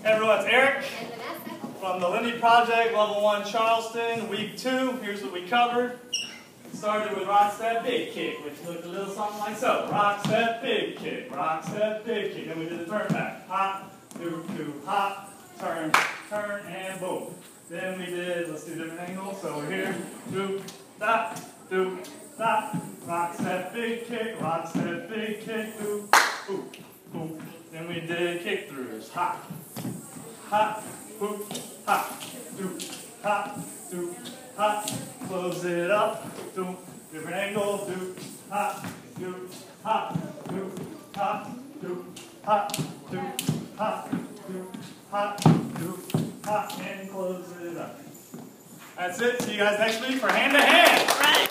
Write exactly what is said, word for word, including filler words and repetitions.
Hey everyone, it's Eric from the Lindy Project, Level one Charleston, Week two. Here's what we covered. We started with rock, step, big kick, which looked a little something like so. Rock, step, big kick, rock, step, big kick. Then we did the turn back. Hop, do, do, hop, turn, turn, and boom. Then we did, let's do different angles. So we're here, do, stop, do, stop. Rock, step, big kick, rock, step, big kick, do, boom, boom. Then we did kick throughs. Hop, hop, boop, hop, do, hop, do, hop. Close it up, do, different angle, do, hop, do, hop, do, hop, do, hop, do, hop, do, hop, do, hop, and close it up. That's it. See you guys next week for hand to hand.